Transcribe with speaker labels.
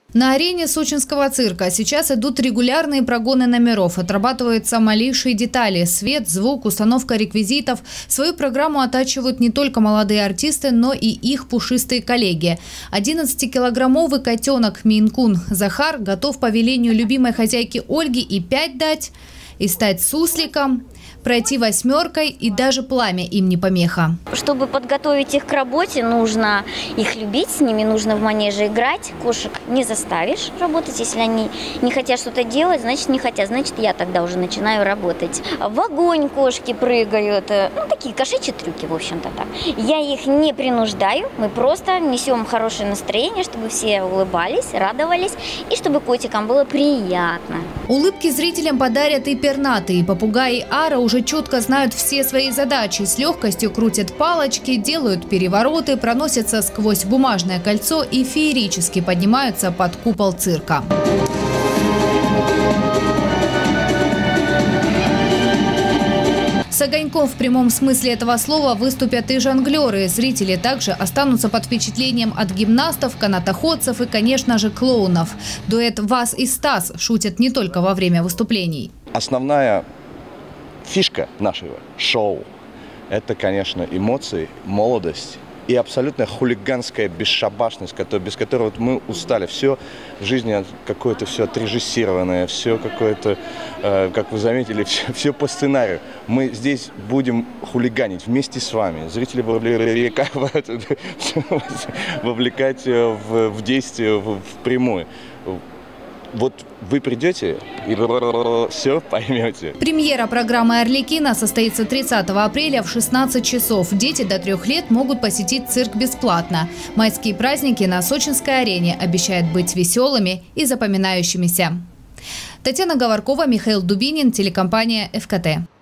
Speaker 1: На арене сочинского цирка сейчас идут регулярные прогоны номеров, отрабатываются малейшие детали – свет, звук, установка реквизитов. Свою программу оттачивают не только молодые артисты, но и их пушистые коллеги. 11-килограммовый котенок Мейн-кун Захар готов по велению любимой хозяйки Ольги и 5 дать, и стать сусликом, пройти 8-кой, и даже пламя им не помеха.
Speaker 2: Чтобы подготовить их к работе, нужно их любить, с ними нужно в манеже играть. Кошек не заставишь работать, если они не хотят что-то делать, значит не хотят, значит я тогда уже начинаю работать. В огонь кошки прыгают, ну такие кошачьи трюки, в общем-то так. Я их не принуждаю, мы просто несем хорошее настроение, чтобы все улыбались, радовались и чтобы котикам было приятно.
Speaker 1: Улыбки зрителям подарят и пернатые. Попугаи Ара уже четко знают все свои задачи. С легкостью крутят палочки, делают перевороты, проносятся сквозь бумажное кольцо и феерически поднимаются под купол цирка. С огоньком в прямом смысле этого слова выступят и жонглеры. Зрители также останутся под впечатлением от гимнастов, канатоходцев и, конечно же, клоунов. Дуэт «Вас и Стас» шутят не только во время выступлений.
Speaker 3: Основная фишка нашего шоу – это, конечно, эмоции, молодость и абсолютная хулиганская бесшабашность, без которой мы устали. Все в жизни какое-то все отрежиссированное, все какое-то, как вы заметили, все по сценарию. Мы здесь будем хулиганить вместе с вами. Зрители вовлекать в действие впрямую. Вот вы придете и все поймете.
Speaker 1: Премьера программы «Арлекино» состоится 30 апреля в 16 часов. Дети до 3 лет могут посетить цирк бесплатно. Майские праздники на сочинской арене обещают быть веселыми и запоминающимися. Татьяна Говоркова, Михаил Дубинин, телекомпания ФКТ.